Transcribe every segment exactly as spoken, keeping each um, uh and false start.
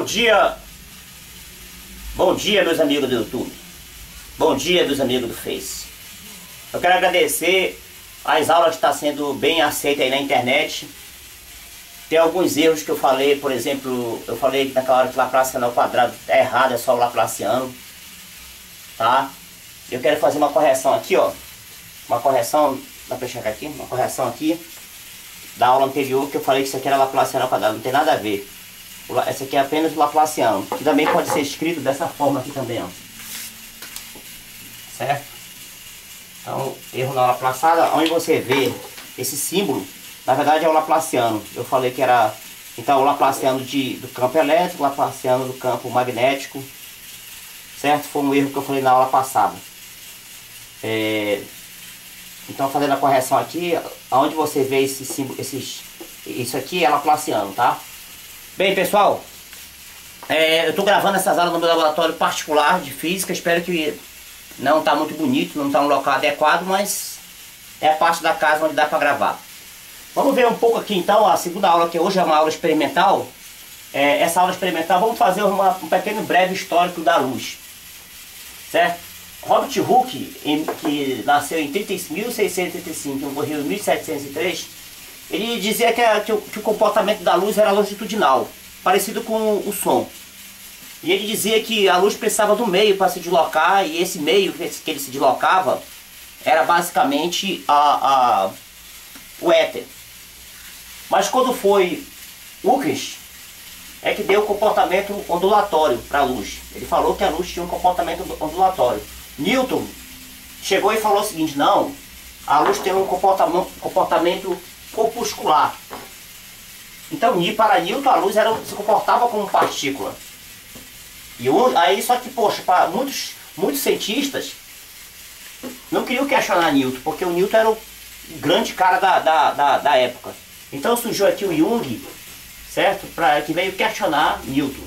dia, bom dia meus amigos do YouTube, bom dia meus amigos do Face. Eu quero agradecer as aulas que estão sendo bem aceitas aí na internet. Tem alguns erros que eu falei, por exemplo, eu falei naquela hora que Laplaciano ao quadrado é errado, é só o Laplaciano, tá? Eu quero fazer uma correção aqui, ó, uma correção, dá pra chegar aqui, uma correção aqui da aula anterior que eu falei que isso aqui era Laplaciano ao quadrado, não tem nada a ver. Essa aqui é apenas o Laplaciano, que também pode ser escrito dessa forma aqui também, ó. Certo? Então, erro na aula passada, onde você vê esse símbolo, na verdade é o Laplaciano. Eu falei que era, então, o Laplaciano de, do campo elétrico, o Laplaciano do campo magnético, certo? Foi um erro que eu falei na aula passada. É, então, fazendo a correção aqui, onde você vê esse símbolo, esses, isso aqui é Laplaciano, tá? Bem, pessoal, é, eu estou gravando essas aulas no meu laboratório particular de física. Espero que não está muito bonito, não está um local adequado, mas é a parte da casa onde dá para gravar. Vamos ver um pouco aqui então a segunda aula, que hoje é uma aula experimental. É, essa aula experimental, vamos fazer uma, um pequeno breve histórico da luz, certo? Robert Hooke, em, que nasceu em mil seiscentos e trinta e cinco e morreu em mil setecentos e três, ele dizia que, a, que, o, que o comportamento da luz era longitudinal, parecido com o som. E ele dizia que a luz precisava do meio para se deslocar, e esse meio que ele se deslocava era basicamente a, a, o éter. Mas quando foi Hooke, é que deu o comportamento ondulatório para a luz. Ele falou que a luz tinha um comportamento ondulatório. Newton chegou e falou o seguinte: não, a luz tem um comportamento, comportamento corpuscular. Então, para Newton, a luz era, se comportava como partícula. E aí, só que, poxa, para muitos, muitos cientistas não queriam questionar Newton, porque o Newton era o grande cara da, da, da, da época. Então surgiu aqui o Jung, certo? Pra, que veio questionar Newton.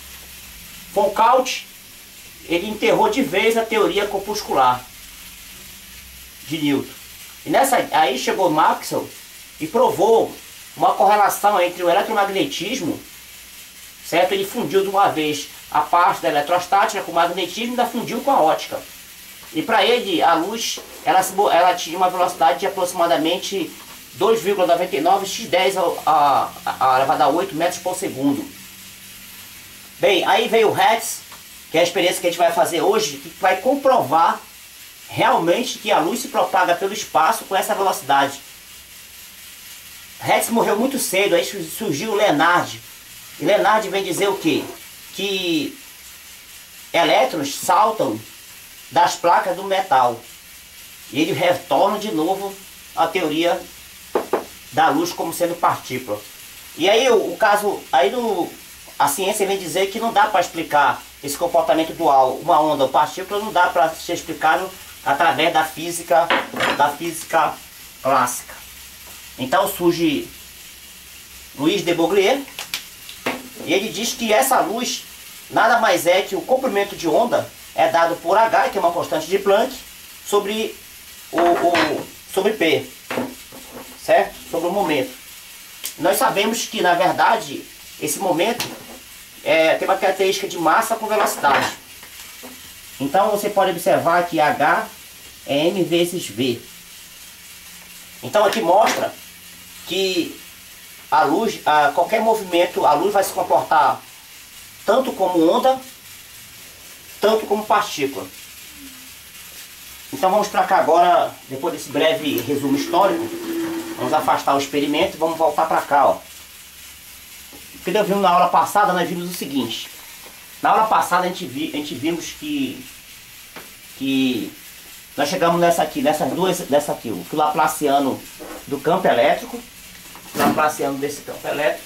Foucault, ele enterrou de vez a teoria corpuscular de Newton. E nessa, aí chegou Maxwell e provou uma correlação entre o eletromagnetismo, certo? Ele fundiu de uma vez a parte da eletrostática com o magnetismo e ainda fundiu com a ótica. E para ele, a luz, ela, ela tinha uma velocidade de aproximadamente dois vírgula noventa e nove x dez a, a, a elevado a oito metros por segundo. Bem, aí veio o Hertz, que é a experiência que a gente vai fazer hoje, que vai comprovar realmente que a luz se propaga pelo espaço com essa velocidade. Hertz morreu muito cedo, aí surgiu o Lenard. E Lenard vem dizer o quê? Que elétrons saltam das placas do metal. E ele retorna de novo a teoria da luz como sendo partícula. E aí o, o caso, aí no, a ciência vem dizer que não dá para explicar esse comportamento dual, uma onda ou partícula, não dá para ser explicado através da física, da física clássica. Então surge Louis de Broglie, e ele diz que essa luz nada mais é que o comprimento de onda é dado por H, que é uma constante de Planck, sobre o, o sobre P, certo? Sobre o momento. Nós sabemos que, na verdade, esse momento é, tem uma característica de massa com velocidade. Então você pode observar que H é m vezes v. Então aqui mostra que a luz, a qualquer movimento, a luz vai se comportar tanto como onda, tanto como partícula. Então vamos para cá agora, depois desse breve resumo histórico, vamos afastar o experimento e vamos voltar para cá, ó. Porque nós vimos na aula passada, nós vimos o seguinte. Na aula passada a gente, vi, a gente vimos que, que nós chegamos nessa aqui, nessas duas, nessa aqui, o Laplaciano do campo elétrico, o Laplaciano desse campo elétrico,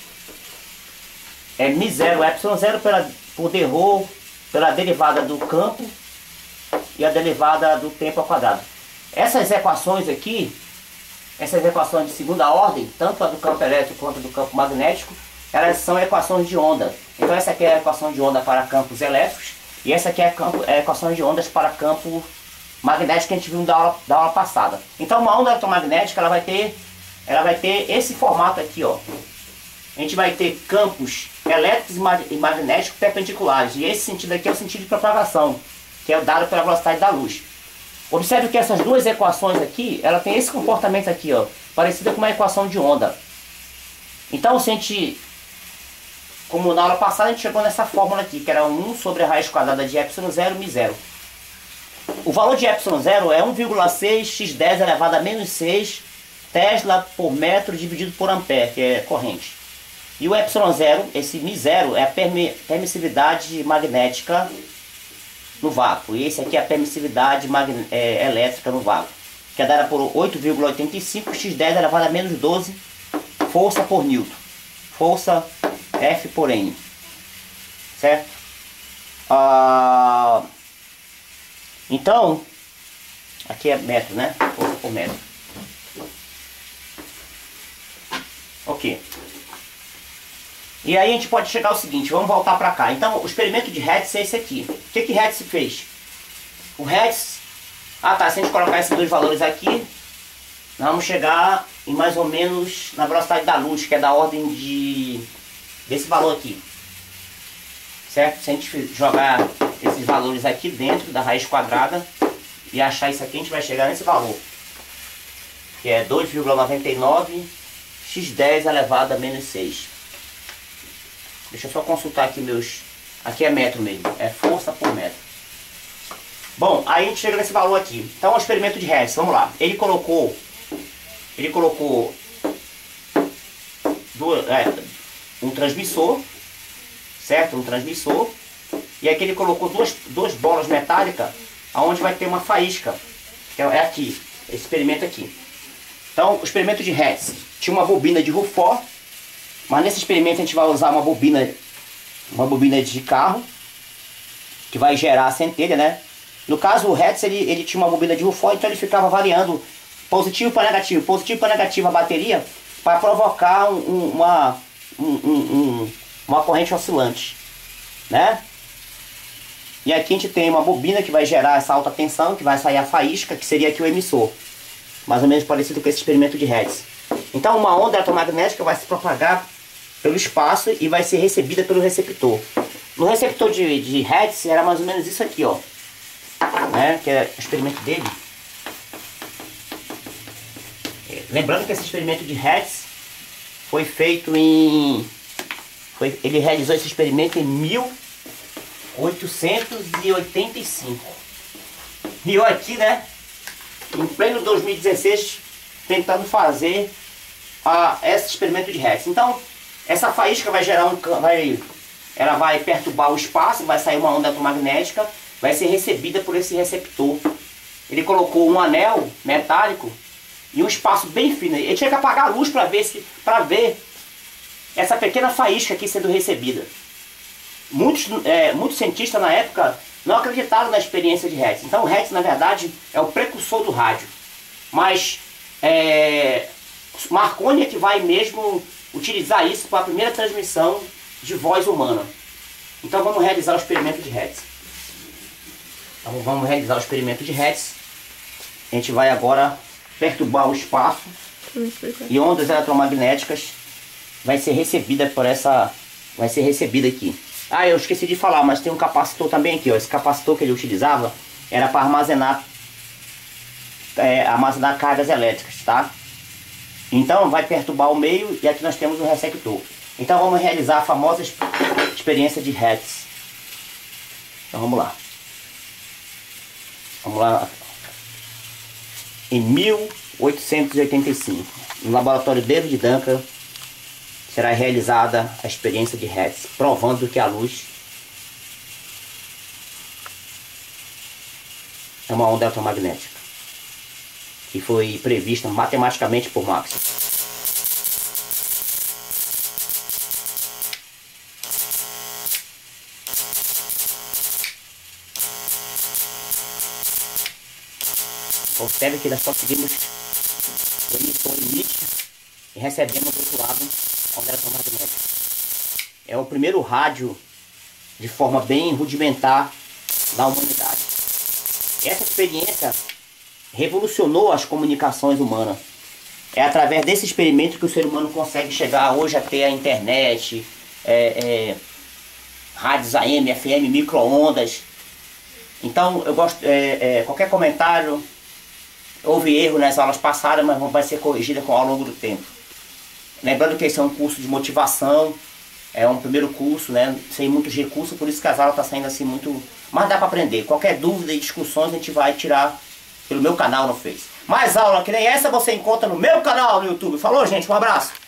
é μ zero, epsilon zero pela, por d rho, pela derivada do campo e a derivada do tempo ao quadrado. Essas equações aqui, essas equações de segunda ordem, tanto a do campo elétrico quanto a do campo magnético, elas são equações de onda. Então essa aqui é a equação de onda para campos elétricos e essa aqui é a, campo, é a equação de ondas para campo magnético que a gente viu da aula, da aula passada. Então uma onda eletromagnética ela vai ter, ela vai ter esse formato aqui, ó. a gente vai ter campos elétricos e magnéticos perpendiculares. E esse sentido aqui é o sentido de propagação, que é dado pela velocidade da luz. Observe que essas duas equações aqui, ela tem esse comportamento aqui, ó, parecido com uma equação de onda. Então, se a gente, como na aula passada, a gente chegou nessa fórmula aqui, que era um sobre a raiz quadrada de epsilon zero, mi zero. O valor de epsilon zero é um vírgula seis x dez elevado a menos seis Tesla por metro dividido por ampere, que é corrente. E o epsilon zero, esse mi zero, é a permissividade magnética no vácuo. E esse aqui é a permissividade é, elétrica no vácuo, que é dada por oito vírgula oitenta e cinco x dez elevado a menos doze força por Newton. Força F por N. Certo? Ah, então, aqui é metro, né? Força por metro. Ok. E aí a gente pode chegar ao seguinte, vamos voltar para cá. Então, o experimento de Hertz é esse aqui. O que que Hertz fez? O Hertz... Ah tá, se a gente colocar esses dois valores aqui, nós vamos chegar em mais ou menos na velocidade da luz, que é da ordem de... desse valor aqui. Certo? Se a gente jogar esses valores aqui dentro da raiz quadrada e achar isso aqui, a gente vai chegar nesse valor. Que é dois vírgula noventa e nove x dez elevado a menos seis. Deixa eu só consultar aqui meus... Aqui é metro mesmo, é força por metro. Bom, aí a gente chega nesse valor aqui. Então o experimento de Hertz, vamos lá. Ele colocou... Ele colocou... Do, é, um transmissor, certo? Um transmissor. E aqui ele colocou duas, duas bolas metálicas, onde vai ter uma faísca. Que é aqui, esse experimento aqui. Então o experimento de Hertz tinha uma bobina de Rufford. Mas nesse experimento a gente vai usar uma bobina, uma bobina de carro, que vai gerar a centelha, né? No caso o Hertz, ele, ele tinha uma bobina de Rufford, então ele ficava variando positivo para negativo, positivo para negativo a bateria, para provocar um, um, uma, um, um, um, uma corrente oscilante, né? E aqui a gente tem uma bobina que vai gerar essa alta tensão, que vai sair a faísca, que seria aqui o emissor. Mais ou menos parecido com esse experimento de Hertz. Então uma onda eletromagnética vai se propagar pelo espaço e vai ser recebida pelo receptor. No receptor de, de Hertz era mais ou menos isso aqui, ó, né? Que é o experimento dele. Lembrando que esse experimento de Hertz foi feito em... Foi, ele realizou esse experimento em mil oitocentos e oitenta e cinco. E eu aqui, né, em pleno dois mil e dezesseis, tentando fazer a, esse experimento de Hertz. Então, essa faísca vai gerar um... Vai, ela vai perturbar o espaço, vai sair uma onda eletromagnética, vai ser recebida por esse receptor. Ele colocou um anel metálico e um espaço bem fino. Ele tinha que apagar a luz para ver, se, para ver essa pequena faísca aqui sendo recebida. Muitos, é, muitos cientistas na época não acreditaram na experiência de Hertz. Então o Hertz, na verdade, é o precursor do rádio. Mas é, Marconi é que vai mesmo utilizar isso para a primeira transmissão de voz humana. Então vamos realizar o experimento de Hertz. Então vamos realizar o experimento de Hertz. A gente vai agora perturbar o espaço e ondas eletromagnéticas vai ser recebida por essa... Vai ser recebida aqui. Ah, eu esqueci de falar, mas tem um capacitor também aqui, ó. Esse capacitor que ele utilizava era para armazenar é, armazenar cargas elétricas, tá? Então vai perturbar o meio e aqui nós temos o receptor. Então vamos realizar a famosa experiência de Hertz. Então vamos lá. Vamos lá. Em mil oitocentos e oitenta e cinco, no laboratório David Duncan, será realizada a experiência de Hertz, provando que a luz é uma onda eletromagnética, que foi prevista matematicamente por Maxwell. Observe que nós conseguimos o emissor emite e recebemos do outro lado a onda eletromagnética. É o primeiro rádio de forma bem rudimentar da humanidade. Essa experiência revolucionou as comunicações humanas. É através desse experimento que o ser humano consegue chegar hoje a ter a internet, é, é, rádios A M, F M, micro-ondas. Então, eu gosto, é, é, qualquer comentário, houve erro nas aulas passadas, mas vai ser corrigida com, ao longo do tempo. Lembrando que esse é um curso de motivação, é um primeiro curso, né, sem muitos recursos, por isso que as aulas estão saindo assim muito... Mas dá para aprender. Qualquer dúvida e discussões a gente vai tirar pelo meu canal no Face. Mais aula que nem essa você encontra no meu canal no YouTube. Falou, gente? Um abraço.